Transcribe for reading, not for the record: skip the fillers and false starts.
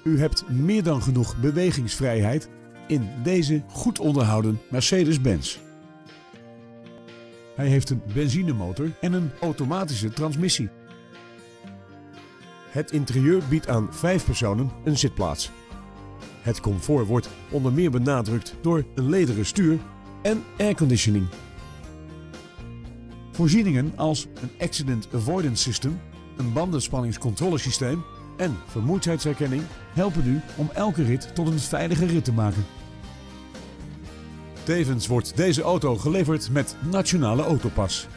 U hebt meer dan genoeg bewegingsvrijheid in deze goed onderhouden Mercedes-Benz. Hij heeft een benzinemotor en een automatische transmissie. Het interieur biedt aan 5 personen een zitplaats. Het comfort wordt onder meer benadrukt door een lederen stuur en airconditioning. Voorzieningen als een Accident Avoidance System, een bandenspanningscontrolesysteem en vermoeidheidsherkenning helpen u om elke rit tot een veilige rit te maken. Tevens wordt deze auto geleverd met Nationale Autopas.